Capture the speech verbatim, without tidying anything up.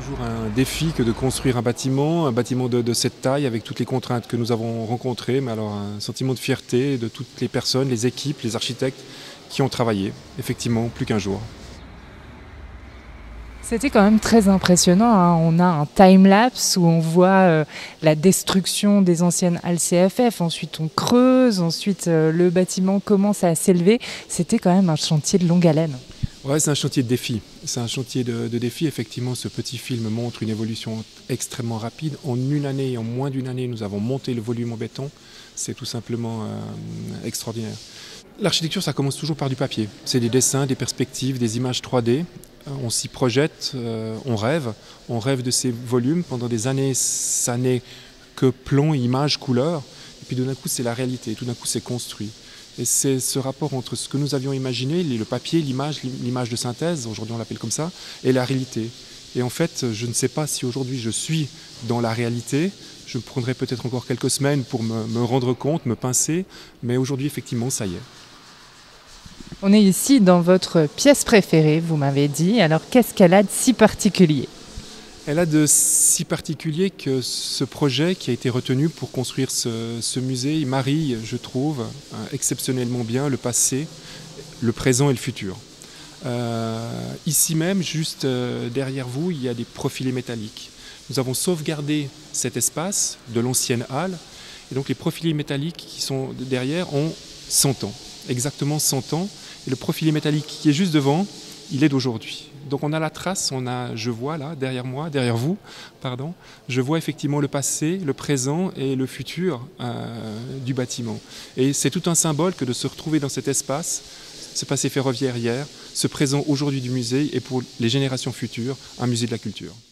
toujours un défi que de construire un bâtiment, un bâtiment de, de cette taille avec toutes les contraintes que nous avons rencontrées, mais alors un sentiment de fierté de toutes les personnes, les équipes, les architectes qui ont travaillé, effectivement, plus qu'un jour. C'était quand même très impressionnant, hein. On a un time-lapse où on voit euh, la destruction des anciennes halles C F F, ensuite on creuse, ensuite euh, le bâtiment commence à s'élever. C'était quand même un chantier de longue haleine. Ouais, c'est un chantier de défi. C'est un chantier de, de défi. Effectivement, ce petit film montre une évolution extrêmement rapide. En une année, en moins d'une année, nous avons monté le volume en béton. C'est tout simplement euh, extraordinaire. L'architecture, ça commence toujours par du papier. C'est des dessins, des perspectives, des images trois D. On s'y projette, euh, on rêve. On rêve de ces volumes. Pendant des années, ça n'est que plans, images, couleurs. Et puis d'un coup, c'est la réalité. Tout d'un coup, c'est construit. Et c'est ce rapport entre ce que nous avions imaginé, le papier, l'image, l'image de synthèse, aujourd'hui on l'appelle comme ça, et la réalité. Et en fait, je ne sais pas si aujourd'hui je suis dans la réalité. Je prendrai peut-être encore quelques semaines pour me, me rendre compte, me pincer, mais aujourd'hui, effectivement, ça y est. On est ici dans votre pièce préférée, vous m'avez dit. Alors qu'est-ce qu'elle a de si particulier ? Elle a de si particulier que ce projet qui a été retenu pour construire ce, ce musée, il marie, je trouve, exceptionnellement bien le passé, le présent et le futur. Euh, ici même, juste derrière vous, il y a des profilés métalliques. Nous avons sauvegardé cet espace de l'ancienne halle, et donc les profilés métalliques qui sont derrière ont cent ans, exactement cent ans, et le profilé métallique qui est juste devant, il est d'aujourd'hui. Donc on a la trace, on a, je vois là, derrière moi, derrière vous, pardon, je vois effectivement le passé, le présent et le futur euh, du bâtiment. Et c'est tout un symbole que de se retrouver dans cet espace, ce passé ferroviaire hier, ce présent aujourd'hui du musée et pour les générations futures, un musée de la culture.